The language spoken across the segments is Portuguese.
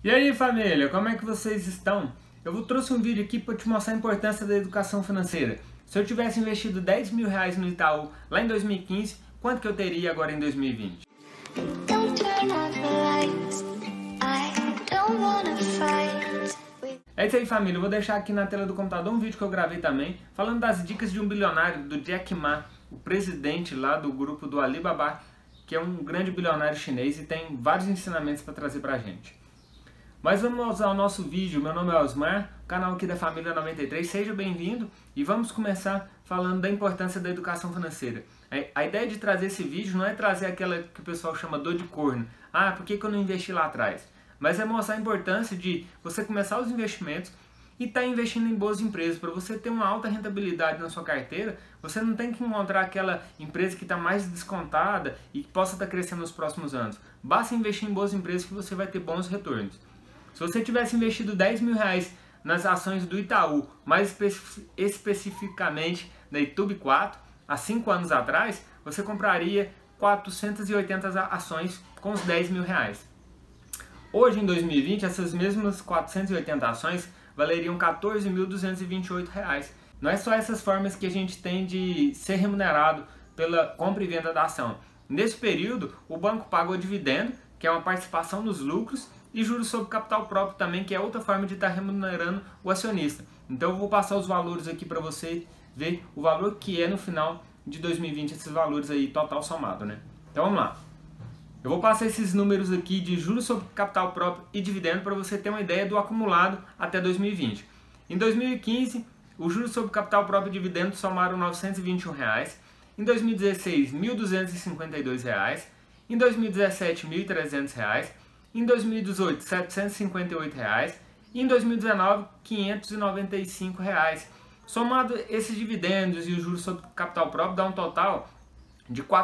E aí família, como é que vocês estão? Eu trouxe um vídeo aqui para te mostrar a importância da educação financeira. Se eu tivesse investido 10 mil reais no Itaú lá em 2015, quanto que eu teria agora em 2020? É isso aí família, eu vou deixar aqui na tela do computador um vídeo que eu gravei também, falando das dicas de um bilionário, do Jack Ma, o presidente lá do grupo do Alibaba, que é um grande bilionário chinês e tem vários ensinamentos para trazer pra gente. Mas vamos ao nosso vídeo. Meu nome é Osmar, canal aqui da Família 93, seja bem-vindo e vamos começar falando da importância da educação financeira. A ideia de trazer esse vídeo não é trazer aquela que o pessoal chama dor de corno, por que eu não investi lá atrás? Mas é mostrar a importância de você começar os investimentos e estar investindo em boas empresas. Para você ter uma alta rentabilidade na sua carteira, você não tem que encontrar aquela empresa que está mais descontada e que possa estar crescendo nos próximos anos. Basta investir em boas empresas que você vai ter bons retornos. Se você tivesse investido 10 mil reais nas ações do Itaú, mais especificamente da Itube 4, há 5 anos atrás, você compraria 480 ações com os 10 mil reais. Hoje, em 2020, essas mesmas 480 ações valeriam 14.228 reais. Não é só essas formas que a gente tem de ser remunerado pela compra e venda da ação. Nesse período, o banco pagou dividendo, que é uma participação nos lucros, e juros sobre capital próprio também, que é outra forma de estar remunerando o acionista. Então eu vou passar os valores aqui para você ver o valor que é no final de 2020, esses valores aí total somado, né? Então vamos lá. Eu vou passar esses números aqui de juros sobre capital próprio e dividendo para você ter uma ideia do acumulado até 2020. Em 2015, os juros sobre capital próprio e dividendo somaram R$ 921. Em 2016, R$ 1.252. Em 2017, R$ 1.300. Em 2018, R$ 758 e em 2019, R$ 595. Somado esses dividendos e os juros sobre capital próprio, dá um total de R$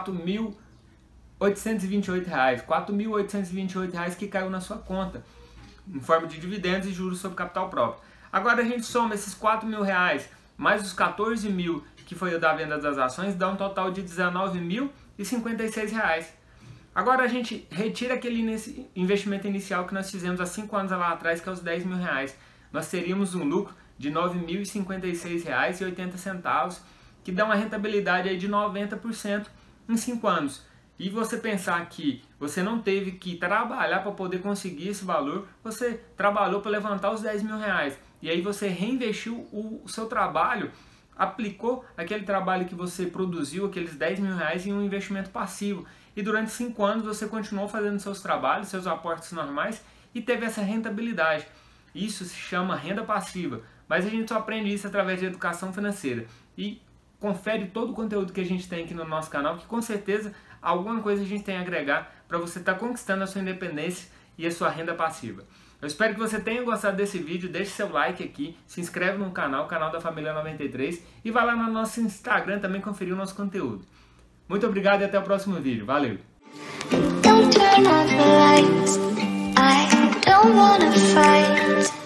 4.828. R$ 4.828 que caiu na sua conta, em forma de dividendos e juros sobre capital próprio. Agora a gente soma esses R$ 4.000 mais os 14 mil que foi da venda das ações, dá um total de R$ 19.056. Agora a gente retira aquele investimento inicial que nós fizemos há 5 anos lá atrás, que é os 10 mil reais. Nós teríamos um lucro de R$ 9.056,80, que dá uma rentabilidade aí de 90% em 5 anos. E você pensar que você não teve que trabalhar para poder conseguir esse valor, você trabalhou para levantar os 10 mil reais. E aí você reinvestiu o seu trabalho, aplicou aquele trabalho que você produziu, aqueles 10 mil reais, em um investimento passivo. E durante 5 anos você continuou fazendo seus trabalhos, seus aportes normais e teve essa rentabilidade. Isso se chama renda passiva, mas a gente só aprende isso através de educação financeira. E confere todo o conteúdo que a gente tem aqui no nosso canal, que com certeza alguma coisa a gente tem a agregar para você estar conquistando a sua independência e a sua renda passiva. Eu espero que você tenha gostado desse vídeo, deixe seu like aqui, se inscreve no canal, canal da Família 93, e vai lá no nosso Instagram também conferir o nosso conteúdo. Muito obrigado e até o próximo vídeo. Valeu! Don't turn off the lights. I don't wanna fight.